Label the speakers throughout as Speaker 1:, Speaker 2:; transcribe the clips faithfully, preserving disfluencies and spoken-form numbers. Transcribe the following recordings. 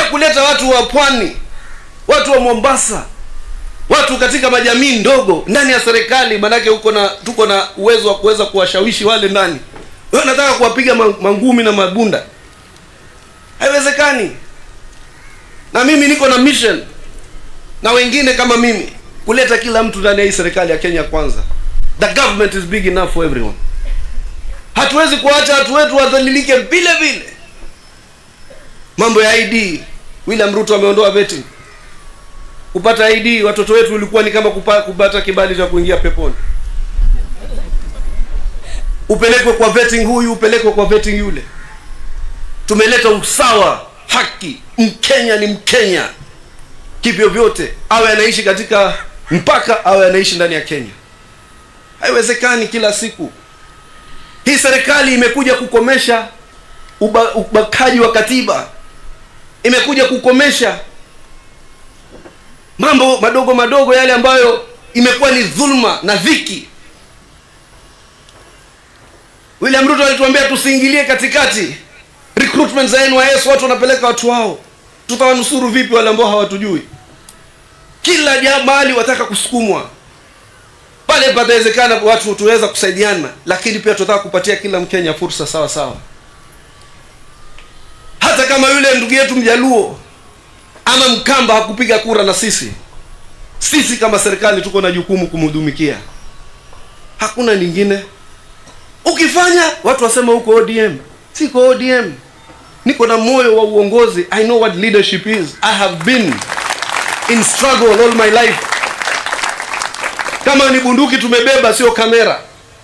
Speaker 1: kuleta watu wa pwani, watu wa Mombasa, watu katika majamii ndogo ndani ya serikali, manake huko na tuko na uwezo wa kuweza kuwashawishi wale ndani. Wewe unataka kuwapiga mangumi na mabunda? Haiwezekani. Na mimi niko na mission na wengine kama mimi kuleta kila mtu ndani ya hii serikali ya Kenya kwanza. The government is big enough for everyone. Hatuwezi kuacha watu wetu wadhalilike vile vile. Mambo ya I D, William Ruto ameondoa vetting. Kupata I D watoto wetu ulikuwa ni kama kupata kibali cha kuingia peponi. Upelekwe kwa vetting huyu, upelekwe kwa vetting yule. Tumeleta usawa, haki. Mkenya ni Mkenya kivyo vyote, awe anaishi katika mpaka awe anaishi ndani ya Kenya. Haiwezekani kila siku. Hii serikali imekuja kukomesha uba, ubakaji wa katiba. Imekuja kukomesha mambo madogo madogo yale ambayo imekuwa ni dhulma na dhiki. William Ruto alituambia tusiingilie katikati recruitment za N Y S, watu wanapeleka watu wao. Tutawanusuru vipi wale ambao hawatujui? Kila jamali wataka kusukumwa. Pale patawezekana watu tuweza kusaidiana, lakini pia tunataka kupatia kila Mkenya fursa sawa sawa. Hata kama yule ndugu yetu Mjaluo ama Mkamba hakupiga kura na sisi, sisi kama serikali tuko na jukumu kumhudumikia. Hakuna lingine. Ukifanya watu wasema huko O D M. Siko O D M. Niko na moyo wa uongozi. I know what leadership is. I have been in struggle all my life. Kama ni bunduki tumebeba, sio kamera.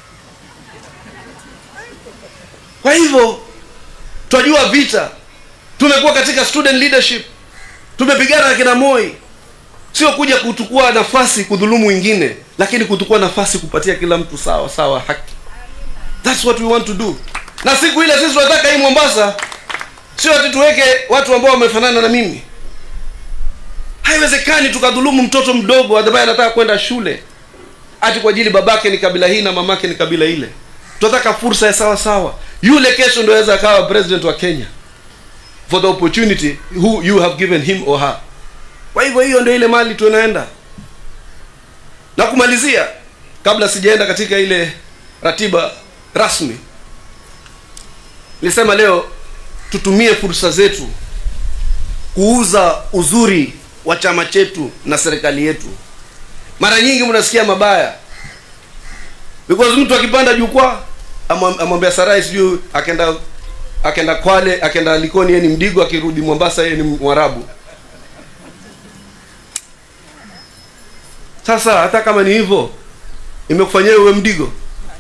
Speaker 1: Kwa hivyo tunajua vita. Tumekuwa katika student leadership. Tumepigana kina Moi. Sio kuja kutukua nafasi kudhulumu wengine, lakini kutukua nafasi kupatia kila mtu sawa sawa haki. That's what we want to do. Na siku ile sisi tunataka hii Mombasa sio ati tuweke watu ambao wamefanana na mimi. Haiwezekani tukadhulumu mtoto mdogo ambaye anataka kwenda shule ati kwa ajili babake ni kabila hii na mamake ni kabila ile. Tunataka fursa ya sawa sawa. Yule kesho ndio aweza akawa president wa Kenya for the opportunity who you have given him or her. Kwa hivyo hiyo ndio ile mali tunaenda. Na kumalizia, kabla sijaenda katika ile ratiba rasmi, nilisema leo tutumie fursa zetu kuuza uzuri wa chama chetu na serikali yetu. Mara nyingi mnasikia mabaya. Because mtu akipanda jukwaa amwambia Sarai sijui akaenda akaenda Kwale, akaenda Likoni yeye ni Mdigo, akirudi Mombasa yeye ni Mwarabu. Sasa hata kama ni hivyo, imekufanyia uwe Mdigo.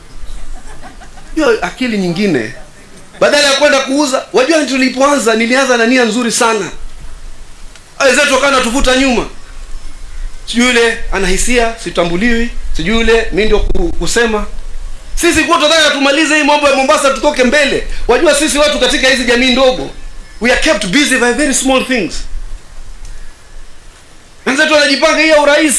Speaker 1: Hiyo akili nyingine. Badala ya kwenda kuuza, wajua tulipoanza nilianza na nia nzuri sana. Aizetu kana tuvuta nyuma. Sijui yule anahisia, sitambuliwi, sijui yule mimi ndio kusema. Sisi kwa tunataka tumalize hii mambo ya Mombasa tutoke mbele. Wajua sisi watu katika hizi jamii ndogo, we are kept busy by very small things. Wenzetu wanajipanga hii ya urais.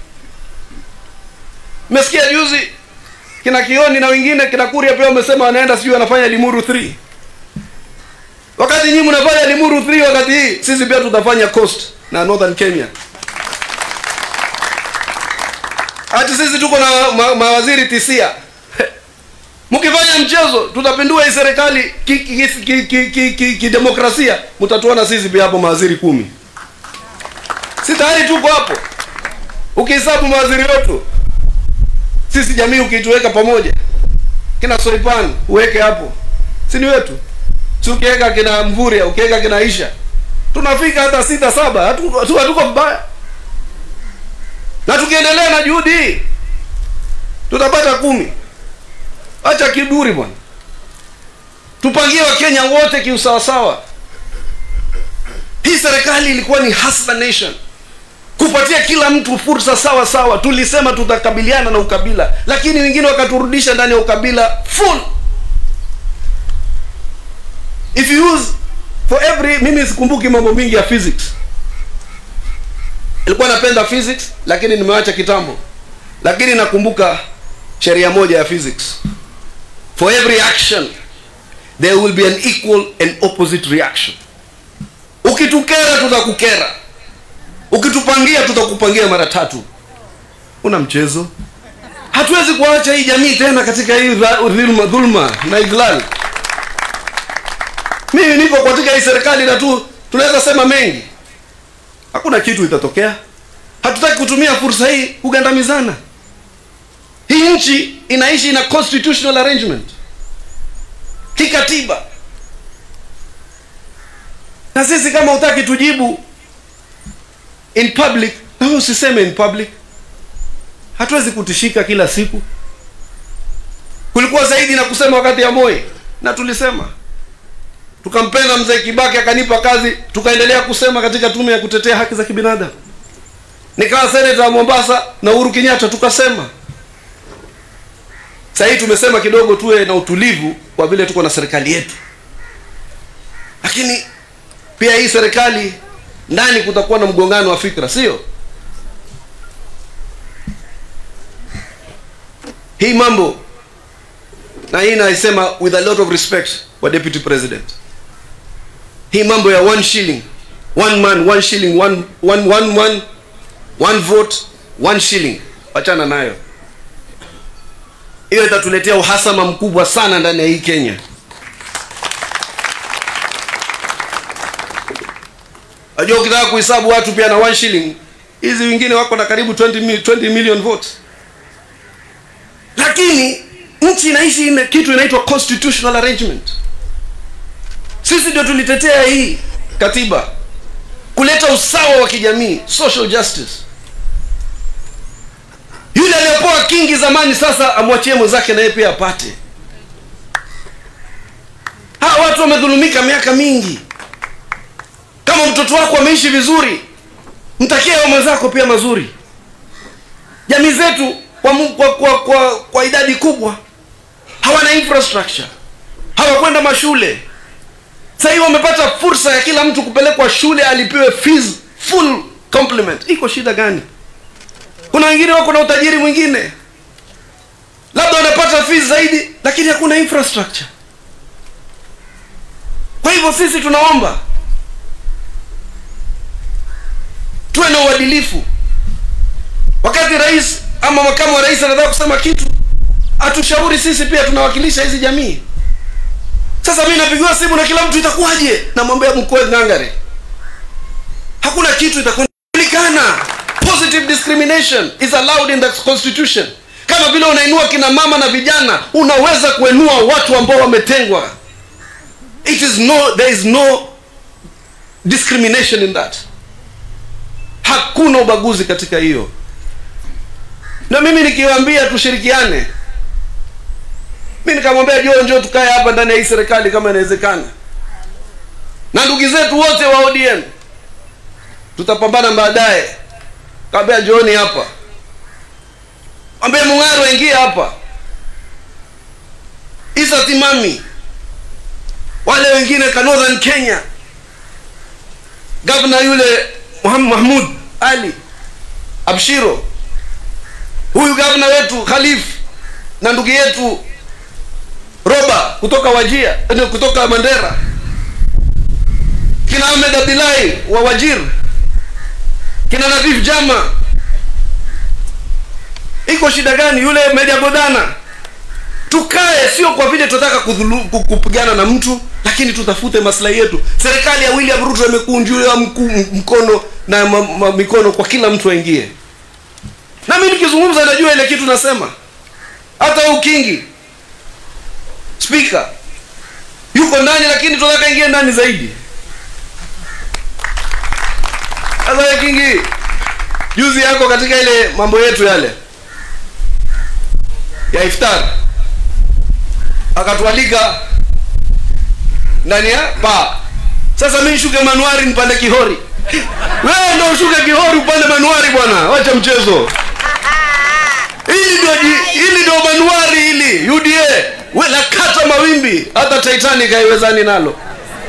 Speaker 1: Mmesikia juzi kina Kioni na wengine kina Kuria pia wamesema wanaenda sijui wanafanya Limuru three. Wakati nyinyi mnafanya Limuru three, wakati hii sisi pia tutafanya Coast na Northern Kenya. Ati sisi tuko na ma, mawaziri tisia. Mkifanya mchezo tutapindua hii serikali kidemokrasia, ki, ki, ki, ki, ki mtatuona sisi pia hapo mawaziri kumi. Si tayari tuko hapo. Ukihesabu mawaziri wetu sisi jamii ukituweka pamoja, kina Soipan uweke hapo, si ni wetu? Si ukiweka kina Mvuria, ukiweka kina Aisha, tunafika hata sita saba, hatuko hatuko mbaya. Na tukiendelea na juhudi tutapata kumi. Acha kiburi bwana. Tupangie wa Kenya wote kiusawa sawa. Hii serikali ilikuwa ni hustler nation, kupatia kila mtu fursa sawa sawa. Tulisema tutakabiliana na ukabila, lakini wengine wakaturudisha ndani ya ukabila full. If you use for every, mimi sikumbuki mambo mingi ya physics. Ilikuwa napenda physics lakini nimeacha kitambo. Lakini nakumbuka sheria moja ya physics. For every action there will be an equal and opposite reaction. Ukitukera tutakukera. Ukitupangia tutakupangia mara tatu. Una mchezo. Hatuwezi kuacha hii jamii tena katika hii dhulma, dhulma na idhlal. Mimi niko katika hii serikali na tu tunaweza sema mengi. Hakuna kitu itatokea. Hatutaki kutumia fursa hii kugandamizana. Hii nchi inaishi ina constitutional arrangement. Kikatiba. Na sisi kama utaki tujibu in public, na wewe usiseme in public. Hatuwezi kutishika kila siku. Kulikuwa zaidi na kusema wakati ya Moi, na tulisema. Tukampenda mzee Kibaki akanipa kazi, tukaendelea kusema katika tume ya kutetea haki za kibinadamu. Nikawa senator wa Mombasa na Uhuru Kenyatta tukasema. Sasa hii tumesema kidogo tuwe na utulivu kwa vile tuko na serikali yetu. Lakini pia hii serikali ndani kutakuwa na mgongano wa fikra, sio? Hii mambo na hii naisema with a lot of respect for Deputy President. Hii mambo ya one shilling, one man, one shilling, one one one one one vote, one shilling. Wachana nayo. Hiyo itatuletea uhasama mkubwa sana ndani ya hii Kenya. Ajua ukitaka kuhesabu watu pia na one shilling, hizi wengine wako na karibu twenty million votes. Lakini nchi inaishi ina kitu inaitwa constitutional arrangement. Sisi ndio tulitetea hii katiba kuleta usawa wa kijamii, social justice. Yule aliyepoa kingi zamani sasa amwachie mwenzake na yeye pia apate. Hawa watu wamedhulumika miaka mingi. Kama mtoto wako ameishi vizuri, mtakie wa mwenzako pia mazuri. Jamii zetu kwa, kwa, kwa, kwa, kwa idadi kubwa hawana infrastructure, hawakwenda mashule. Sasa hivi wamepata fursa ya kila mtu kupelekwa shule alipewe fees full complement. Iko shida gani? Kuna wengine wako na utajiri mwingine, labda wanapata fees zaidi lakini hakuna infrastructure. Kwa hivyo sisi tunaomba tuwe na uadilifu. Wakati rais ama makamu wa rais anataka kusema kitu, atushauri sisi pia tunawakilisha hizi jamii. Sasa mimi napigiwa simu na kila mtu itakuwaje? Na mambo ya mkoa ngangare. Hakuna kitu itakuonekana. Positive discrimination is allowed in the constitution. Kama vile unainua kina mama na vijana, unaweza kuinua watu ambao wametengwa. It is no, there is no discrimination in that. Hakuna ubaguzi katika hiyo. Na mimi nikiwaambia tushirikiane, mimi nikamwambia njoo njoo tukae hapa ndani ya hii serikali kama inawezekana. Na ndugu zetu wote wa O D M tutapambana baadaye. Kaambia njooni hapa. Ambie Mung'aro ingie hapa. Isa Timami. Wale wengine ka Northern Kenya. Governor yule Mahmud Ali Abshiro. Huyu governor wetu Khalif na ndugu yetu Roba kutoka Wajia, kutoka Mandera. Kina Ahmed Abdullahi wa Wajir. Kina Nadif Jama. Iko shida gani? Yule Media Godana. Tukae, sio kwa vile tunataka kupigana na mtu, lakini tutafute maslahi yetu. Serikali ya William Ruto imekunjuliwa mkono na mikono kwa kila mtu aingie. Na mimi nikizungumza najua ile kitu nasema. Hata ukingi speaker yuko ndani, lakini tunataka ingie ndani zaidi. Sasa kingi juzi yako katika ile mambo yetu yale ya iftar akatualika ndani ya pa. Sasa mimi shuke manuari nipande Kihori. Wewe ndio ushuke Kihori upande manuari bwana. Wacha mchezo. Hili ndio hili ndio manuari hili. U D A wewe kata mawimbi hata Titanic haiwezani nalo.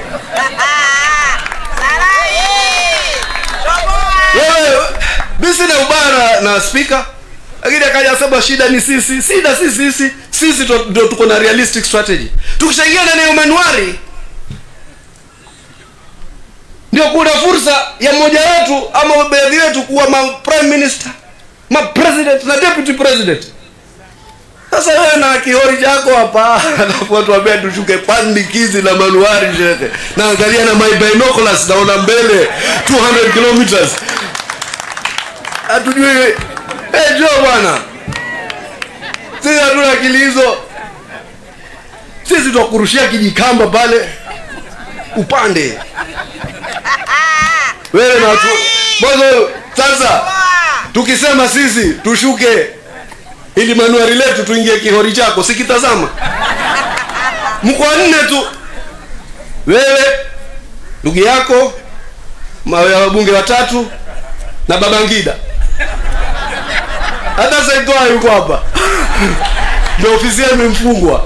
Speaker 1: Wewe bisi na ubara na speaker. Lakini akaja sema shida ni sisi. Shida sisi sisi. Sisi ndio tuko na realistic strategy. Tukishaingia ndani ya manuari ndio kuna fursa ya mmoja wetu ama baadhi wetu kuwa ma prime minister, ma president na deputy president. Sasa wewe na kihori chako hapa alafu watu wambia tushuke pandikizi na manuari sheke. Na angalia na my binoculars naona mbele two hundred kilometers. Hatujui eh jo bwana. Sisi hatuna akili hizo. Sisi tutakurushia kijikamba pale upande. Wewe na watu mwanzo sasa tukisema sisi tushuke ili manuari letu tuingie kihori chako sikitazama. Mko nne tu. Wewe, ndugu yako, mawe ya wabunge watatu na Babangida. Hata Saitoa yuko hapa. Ndio ofisi yenu imefungwa.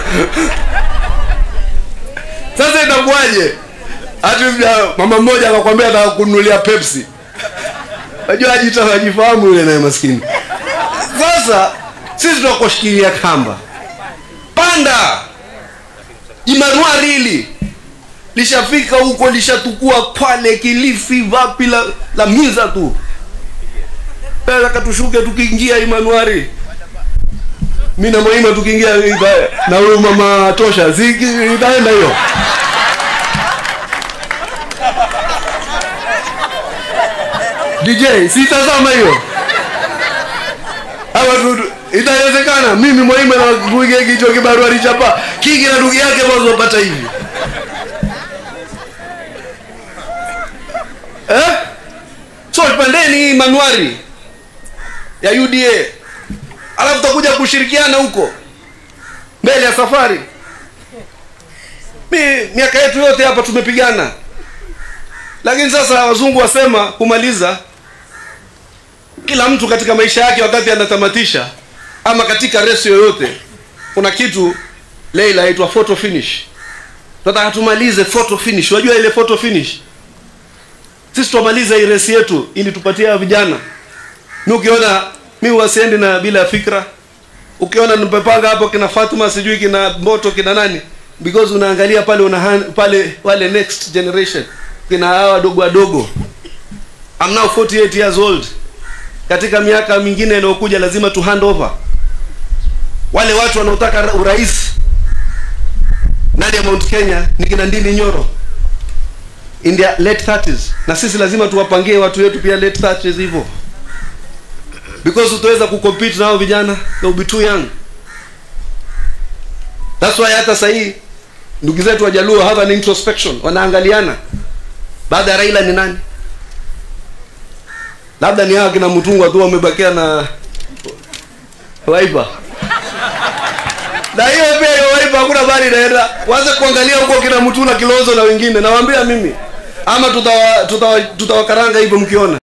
Speaker 1: Sasa itakuwaje? Hata mama mmoja akakwambia nataka kununulia Pepsi. Unajua ajita ajifahamu yule naye maskini. Sasa sisi tunakoshikilia kamba. Panda. Imanuari hili lishafika huko, lishatukua Kwale, Kilifi, vapi la, la miza tu. Pela katushuke tukiingia Imanuari. Mimi na Moima tukiingia na huyo mama Tosha ziki itaenda hiyo. D J sitazama hiyo. Hawa tu itawezekana mimi Moima na kuige kicho kibarua lichapa kingi na ndugu yake wazo wapata hivi. Eh? So pandeni manuari ya U D A. Alafu tutakuja kushirikiana huko mbele ya safari. Mimi miaka yetu yote hapa tumepigana. Lakini sasa wazungu wasema kumaliza kila mtu katika maisha yake wakati anatamatisha ama katika race yoyote kuna kitu Raila inaitwa photo finish. Tunataka tumalize photo finish. Unajua ile photo finish? Sisi tumaliza ile race yetu ili tupatie vijana. Mimi ukiona mimi wasiendi na bila fikra. Ukiona nimepanga hapo kina Fatuma sijui kina Mboto kina nani because unaangalia pale una pale wale next generation kina hawa wadogo wadogo. I'm now forty-eight years old. Katika miaka mingine inayokuja lazima tu hand over. Wale watu wanaotaka urais ndani ya Mount Kenya ni kina Ndini Nyoro in their late thirties, na sisi lazima tuwapangie watu wetu pia late thirties hivyo, because utaweza kucompete nao vijana, they'll be too young. That's why hata sahii ndugu zetu Wajaluo have an introspection, wanaangaliana baada ya Raila ni nani. Labda ni hawa kina Mutungwa tu wamebakia na Waipa. Na hiyo pia hiyo Waipa hakuna bali naenda. Waanze kuangalia huko kina Mutuna Kilonzo na wengine. Nawaambia mimi ama tutawa tutawakaranga hivyo mkiona.